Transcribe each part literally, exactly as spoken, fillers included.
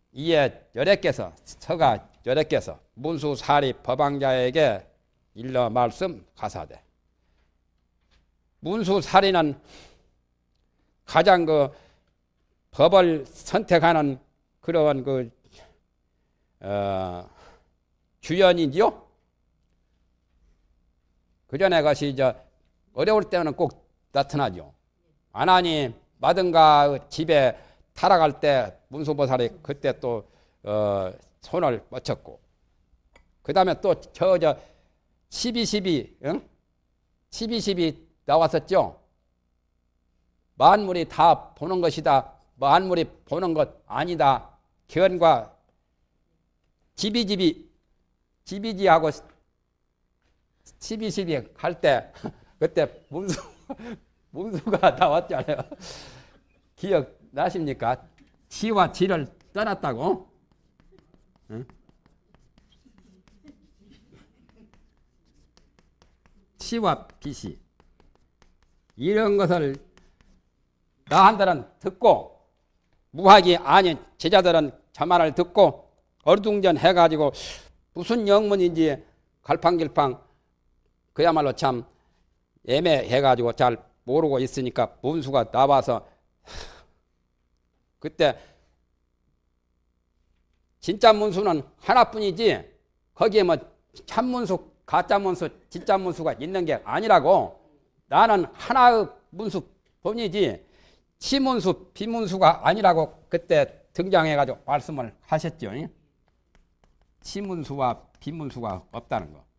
이에 여래께서 서가 여래께서 문수사리 법왕자에게 일러 말씀 가사대. 문수사리는 가장 그 법을 선택하는 그런 그 어, 주연이지요. 그 전에 것이 이제 어려울 때는 꼭 나타나죠. 안 하니 마든가 집에 타락할 때 문수보살이 그때 또 어, 손을 뻗쳤고, 그 다음에 또 저 저 십이 십이 응? 십이 십이 나왔었죠. 만물이 다 보는 것이다. 만물이 보는 것 아니다. 견과 지비지비 지비지하고 십이 십이 할 때 그때 문수 문수가 나왔잖아요. 기억 나십니까? 지와 지를 떠났다고. 응? 시와 빛이 이런 것을 나한테는 듣고 무학이 아닌 제자들은 저 말을 듣고 어리둥전 해가지고 무슨 영문인지 갈팡질팡 그야말로 참 애매해가지고 잘 모르고 있으니까 문수가 나와서 그때 진짜 문수는 하나뿐이지 거기에 뭐 참문수 가짜 문수 진짜 문수가 있는 게 아니라고. 나는 하나의 문수뿐이지 치문수 비문수가 아니라고 그때 등장해가지고 말씀을 하셨죠. 치문수와 비문수가 없다는 거.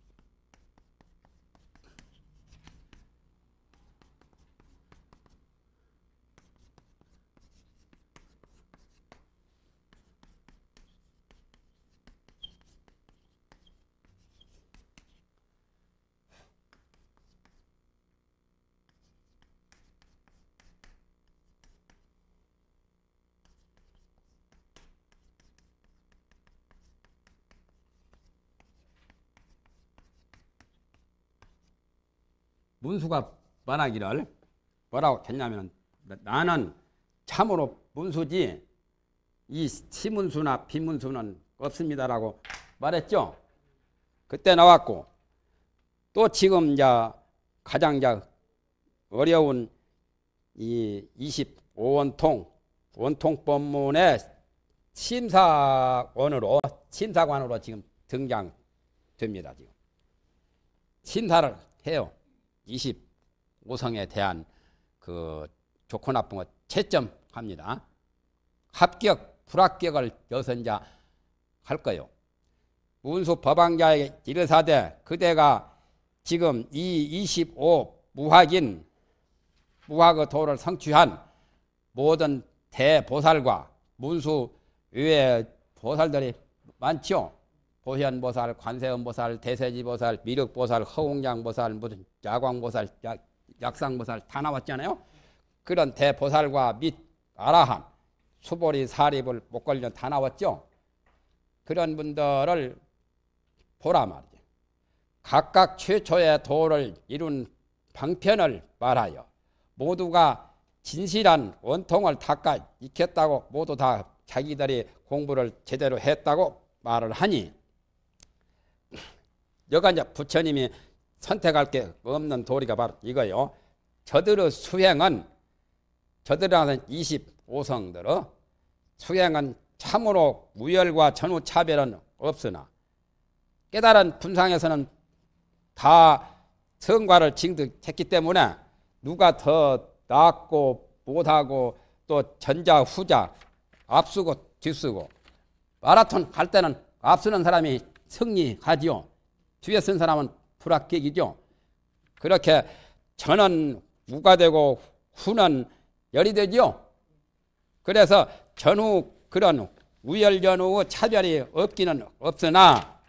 문수가 말하기를 뭐라고 했냐면 나는 참으로 문수지 이 치문수나 비문수는 없습니다라고 말했죠. 그때 나왔고 또 지금 이제 가장 이제 어려운 이 이십오 원통 원통 법문의 심사원으로 심사관으로 지금 등장됩니다. 지금 심사를 해요. 이십오 성에 대한 그 좋고 나쁜 것 채점합니다. 합격, 불합격을 여기서 이제 할 거예요. 문수 법왕자에게 이르사대 그대가 지금 이 이십오 무학인 무학의 도를 성취한 모든 대보살과 문수 외에 보살들이 많죠. 보현보살, 관세음보살, 대세지보살, 미륵보살, 허공장보살, 무슨 야광보살, 약, 약상보살 다 나왔잖아요. 그런 대보살과 및 아라한, 수보리, 사립을 목걸련 다 나왔죠. 그런 분들을 보라 말이죠. 각각 최초의 도를 이룬 방편을 말하여 모두가 진실한 원통을 닦아 익혔다고 모두 다 자기들이 공부를 제대로 했다고 말을 하니 여가 이제 부처님이 선택할 게 없는 도리가 바로 이거요. 저들의 수행은 저들은 이십오 성들의 수행은 참으로 우열과 전후 차별은 없으나 깨달은 분상에서는 다 성과를 징득했기 때문에 누가 더 낫고 못하고 또 전자 후자 앞서고 뒤쓰고 마라톤 갈 때는 앞서는 사람이 승리하지요. 뒤에 쓴 사람은 불합격이죠. 그렇게 전은 우가 되고 후는 열이 되죠. 그래서 전후 그런 우열 전후 차별이 없기는 없으나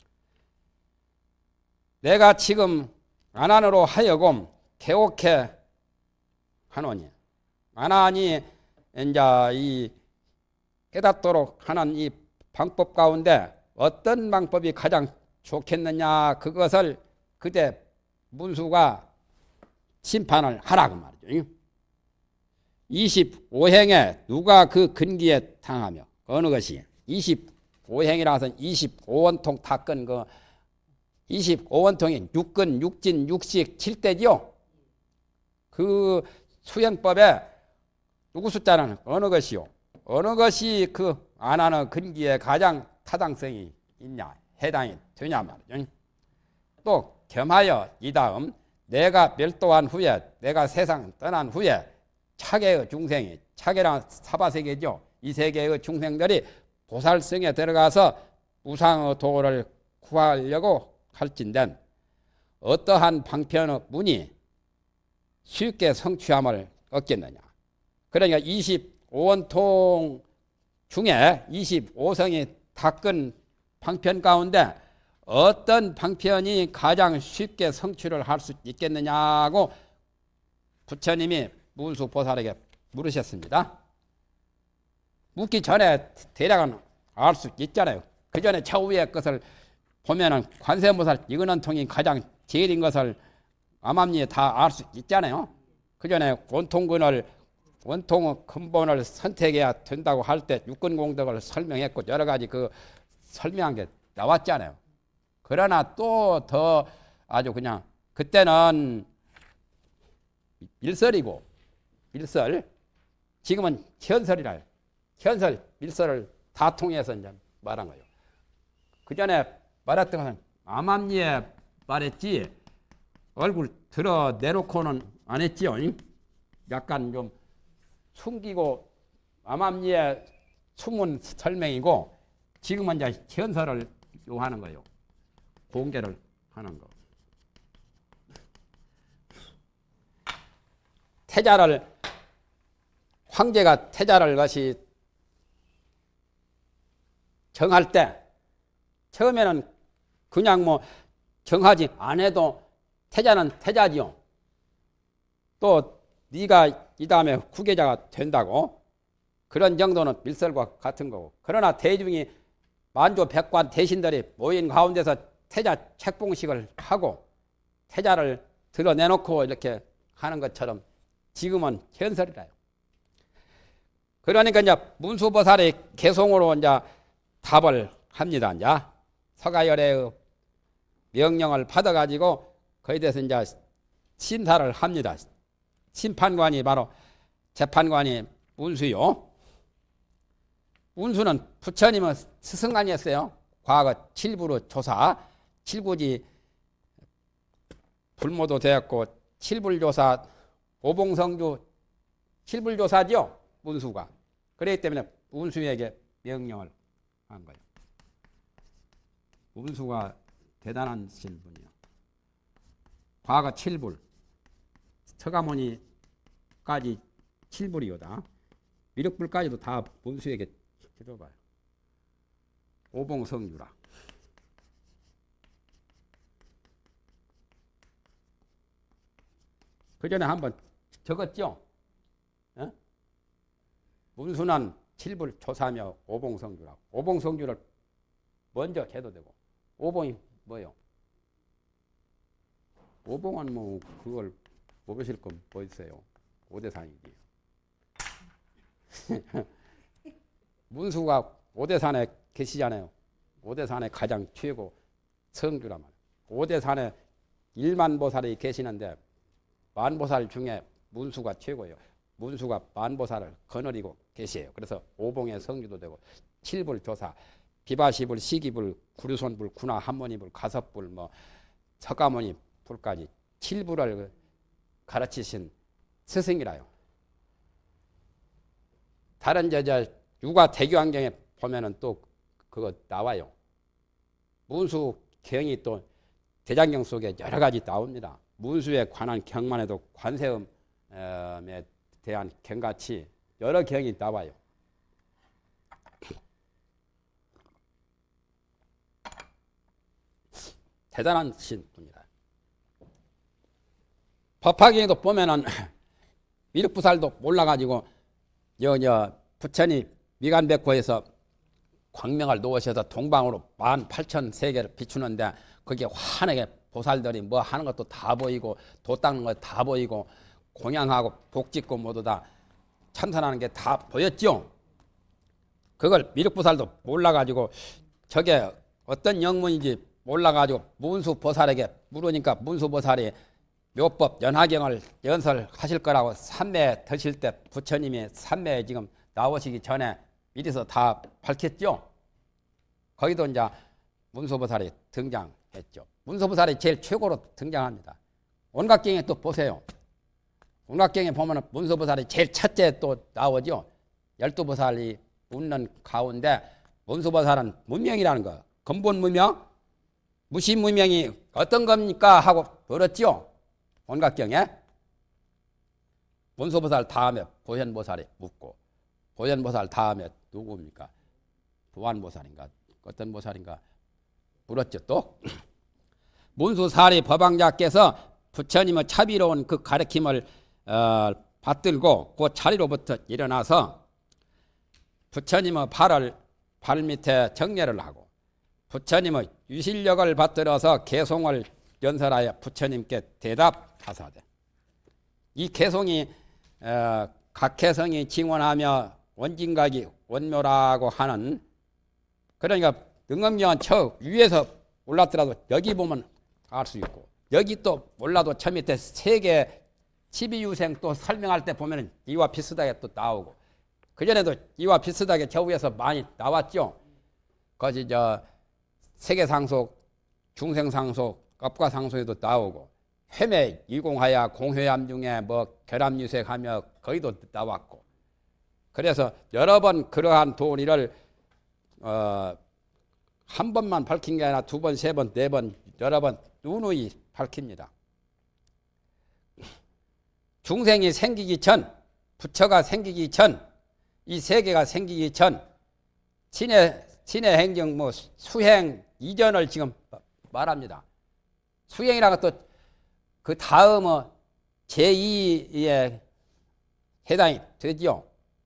내가 지금 안한으로 하여금 개옥해 하노니 안한이 이제 이 깨닫도록 하는 이 방법 가운데 어떤 방법이 가장 좋겠느냐 그것을 그때 문수가 심판을 하라고 말이죠. 이십오 행에 누가 그 근기에 당하며 어느 것이 이십오 행이라서 이십오 원통 닦은 그 이십오 원통이 육근, 육진, 육식, 칠대지요. 그 수행법에 누구 숫자는 어느 것이요? 어느 것이 그 안 하는 근기에 가장 타당성이 있냐, 해당이 되냐 말이죠. 또 겸하여 이 다음 내가 멸도한 후에, 내가 세상 떠난 후에 차계의 중생이, 차계란 사바세계죠. 이 세계의 중생들이 보살성에 들어가서 우상의 도를 구하려고 할진된 어떠한 방편의 문이 쉽게 성취함을 얻겠느냐. 그러니까 이십오 원통 중에 이십오 성이 닦은 방편 가운데 어떤 방편이 가장 쉽게 성취를 할 수 있겠느냐고 부처님이 문수보살에게 물으셨습니다. 묻기 전에 대략은 알 수 있잖아요. 그 전에 저 위의 것을 보면은 관세음보살 이근원 통이 가장 제일인 것을 암암리에 다 알 수 있잖아요. 그 전에 원통근을 원통의 근본을 선택해야 된다고 할 때 육근공덕을 설명했고 여러 가지 그 설명한 게 나왔잖아요. 그러나 또 더 아주 그냥 그때는 일설이고 일설, 지금은 현설이라 현설, 일설을 다 통해서 이제 말한 거예요. 그 전에 말했던 것은 암암리에 말했지 얼굴 들어 내놓고는 안 했지요. 약간 좀 숨기고 암암리에 숨은 설명이고 지금은 이제 현설을 요하는 거예요. 공개를 하는 거. 태자를 황제가 태자를 것이 정할 때 처음에는 그냥 뭐 정하지 안 해도 태자는 태자지요. 또 네가 이 다음에 후계자가 된다고 그런 정도는 밀설과 같은 거고. 그러나 대중이 만조 백관 대신들이 모인 가운데서 태자 책봉식을 하고 태자를 드러내놓고 이렇게 하는 것처럼 지금은 현설이라요. 그러니까 이제 문수보살이 개송으로 이제 답을 합니다. 이제 서가열의 명령을 받아가지고 거기에 대해서 이제 심사를 합니다. 심판관이 바로 재판관이 운수요. 운수는 부처님은 스승관이었어요. 과거 칠부로 조사, 칠구지 불모도 되었고 칠불조사, 오봉성주 칠불조사죠. 운수가. 그렇기 때문에 운수에게 명령을 한 거예요. 운수가 대단하신 분이요. 과거 칠불, 서가모니까지 칠불이요다. 미륵불까지도 다 운수에게 해줘봐요. 오봉성주라. 그 전에 한번 적었죠? 어? 운수는 칠불 조사며 오봉성주라고. 오봉성주를 먼저 해도 되고. 오봉이 뭐요? 오봉은 뭐 그걸 모르실 건 뭐 있어요? 오대산이지. 문수가 오대산에 계시잖아요. 오대산에 가장 최고 성주란 말이에요. 오대산에 일만보살이 계시는데 만보살 중에 문수가 최고예요. 문수가 만보살을 거느리고 계세요. 그래서 오봉의 성주도 되고 칠불 조사, 비바시불, 시기불, 구류손불, 군화, 한모니불, 가섭불, 뭐 석가모니 불까지 칠불을 가르치신 스승이라요. 다른 저, 저 유가 대교환경에 보면은 또 그거 나와요. 문수 경이 또 대장경 속에 여러 가지 나옵니다. 문수에 관한 경만 해도 관세음에 대한 경같이 여러 경이 나와요. 대단한 신입니다. 법화경에도 보면은 미륵부살도 몰라가지고 여, 여 부처님 미간백호에서 광명을 놓으셔서 동방으로 만 팔천 세계를 비추는데 거기에 환하게 보살들이 뭐 하는 것도 다 보이고 도 닦는 것 다 보이고 공양하고 복 짓고 모두 다 참선하는 게 다 보였죠. 그걸 미륵보살도 몰라가지고 저게 어떤 영문인지 몰라가지고 문수보살에게 물으니까 문수보살이 묘법 연화경을 연설하실 거라고 삼매 드실 때 부처님이 삼매에 지금 나오시기 전에 미리서 다 밝혔죠. 거기도 이제 문수보살이 등장했죠. 문수보살이 제일 최고로 등장합니다. 온각경에 또 보세요. 온각경에 보면 문수보살이 제일 첫째 또 나오죠. 열두 보살이 웃는 가운데 문수보살은 문명이라는 거. 근본 문명, 무시 문명이 어떤 겁니까? 하고 물었죠. 온각경에. 문수보살 다음에 보현보살이 묻고, 보현보살 다음에 누구입니까? 부안보살인가? 어떤 보살인가? 물었죠. 또 문수사리 법왕자께서 부처님의 차비로운 그 가르침을 어, 받들고 그 자리로부터 일어나서 부처님의 발을 발 밑에 정례를 하고 부처님의 유실력을 받들어서 개송을 연설하여 부처님께 대답하사대. 이 개송이 어, 각해성이 징원하며 원진각이 원묘라고 하는, 그러니까 능엄경은 저 위에서 올랐더라도 여기 보면 알 수 있고, 여기 또 몰라도 저 밑에 세계 십이유생 또 설명할 때 보면 이와 비슷하게 또 나오고, 그전에도 이와 비슷하게 저 위에서 많이 나왔죠. 거기 저 세계상속, 중생상속, 업과상속에도 나오고, 회매 이공하야 공회암 중에 뭐 결합유색하며 거기도 나왔고, 그래서 여러 번 그러한 도리를 어, 한 번만 밝힌 게 아니라 두 번, 세 번, 네 번, 여러 번 누누이 밝힙니다. 중생이 생기기 전, 부처가 생기기 전, 이 세계가 생기기 전, 신의, 신의 행정, 뭐, 수행 이전을 지금 말합니다. 수행이라는 것도 그 다음은 제이에 해당이 되지요.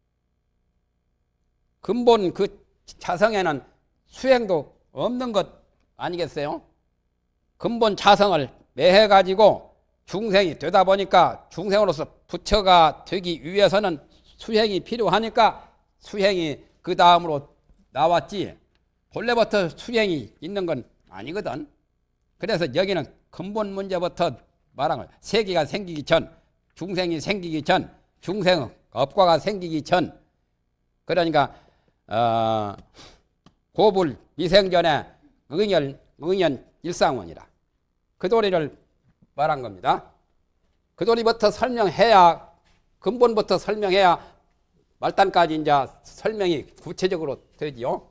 근본 그 자성에는 수행도 없는 것 아니겠어요? 근본 자성을 매해 가지고 중생이 되다 보니까 중생으로서 부처가 되기 위해서는 수행이 필요하니까 수행이 그 다음으로 나왔지, 본래부터 수행이 있는 건 아니거든. 그래서 여기는 근본 문제부터 말한 거예요. 세계가 생기기 전, 중생이 생기기 전, 중생 업과가 생기기 전, 그러니까 어, 고불 미생전에 응연, 응연 일상원이라 그 도리를 말한 겁니다. 그 도리부터 설명해야, 근본부터 설명해야 말단까지 이제 설명이 구체적으로 되지요.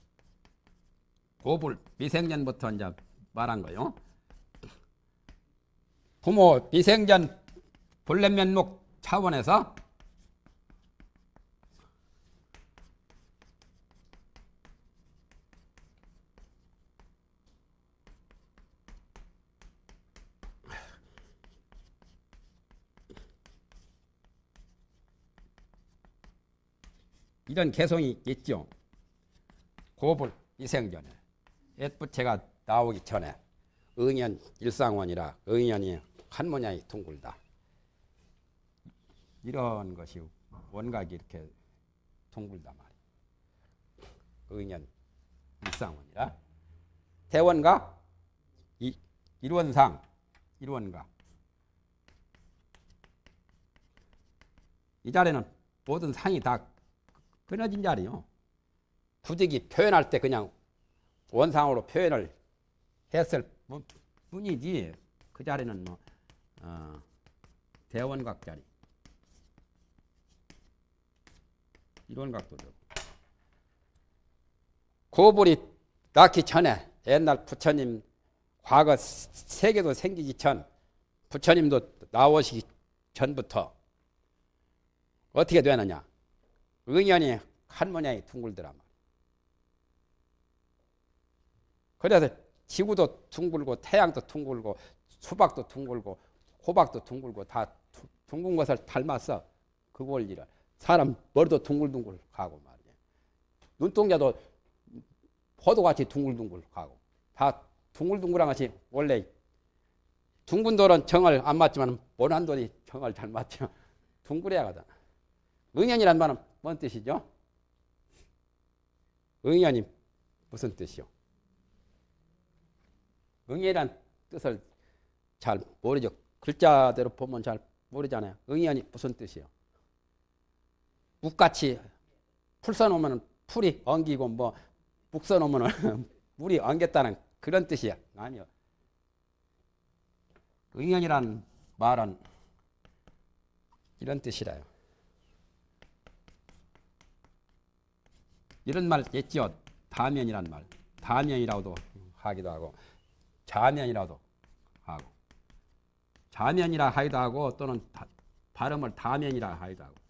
고불 미생전부터 이제 말한 거요. 부모 미생전 본래면목 차원에서 이런 개성이 있죠. 고불 미생전에 옛부채가 나오기 전에 응연 일상원이라 응연이 한 모양이 둥글다. 이런 것이 원각이 이렇게 둥글단 말이에요. 응연 일상원이라. 대원각, 이, 일원상, 일원각. 이 자리는 모든 상이 다 끊어진 자리요. 부득이 표현할 때 그냥 원상으로 표현을 했을 뿐이지, 그 자리는 뭐 어, 대원각 자리, 일원각도 되고. 고불이 낳기 전에 옛날 부처님 과거 세계도 생기기 전, 부처님도 나오시기 전부터 어떻게 되느냐? 응연이 한 모양이 둥글더란 말이에요. 그래서 지구도 둥글고 태양도 둥글고 수박도 둥글고 호박도 둥글고 다 둥근 것을 닮았어. 그 원리를. 사람 머리도 둥글둥글 가고 말이에요. 눈동자도 포도같이 둥글둥글 가고 다 둥글둥글한 것이 원래, 둥근 돌은 정을 안 맞지만 모난 돌이 정을 잘 맞죠. 둥글해야 하거든. 응연이란 말은 뭔 뜻이죠? 응연이 무슨 뜻이요? 응연이란 뜻을 잘 모르죠. 글자대로 보면 잘 모르잖아요. 응연이 무슨 뜻이요? 묵같이 풀 써놓으면 풀이 엉기고 뭐 묵 써놓으면 물이 엉겼다는 그런 뜻이야. 아니요. 응연이란 말은 이런 뜻이라요. 이런 말 있죠. 다면이란 말. 다면이라고도 하기도 하고 자면이라도 하고 자면이라 하기도 하고 또는 다, 발음을 다면이라 하기도 하고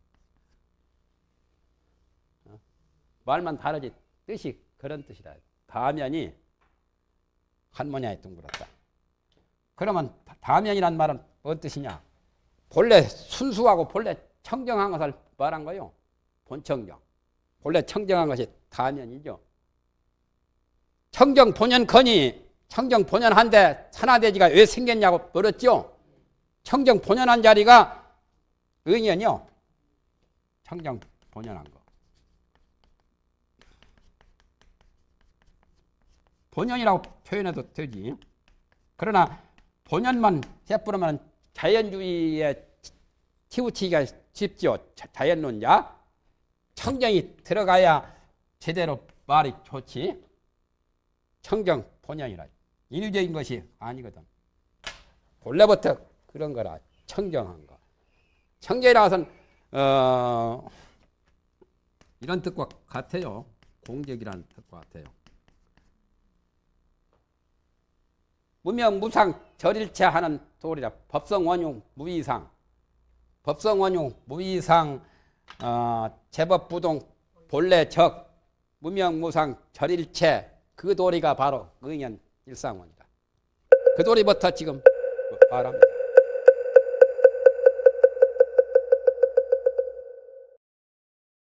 어? 말만 다르지 뜻이 그런 뜻이라. 다면이 한 모양이 둥그렇다. 그러면 다면이란 말은 뭔 뜻이냐? 본래 순수하고 본래 청정한 것을 말한 거요. 본청정. 본래 청정한 것이 다면이죠. 청정 본연거니 청정 본연한데 산화대지가 왜 생겼냐고 물었죠. 청정 본연한 자리가 응연이요. 청정 본연한 거. 본연이라고 표현해도 되지. 그러나 본연만 해부르면 자연주의에 치우치기가 쉽죠. 자연론자. 청정이 들어가야 제대로 말이 좋지. 청정 본연이라. 인위적인 것이 아니거든. 본래부터 그런 거라. 청정한 거. 청정이라는 것은 어, 이런 뜻과 같아요. 공적이라는 뜻과 같아요. 무명무상 절일체 하는 도리라. 법성원용 무이상. 법성원용 무이상 어, 제법부동 본래 적 무명무상 절일체 그 도리가 바로 응연 일상원이다. 그 도리부터 지금 말합니다.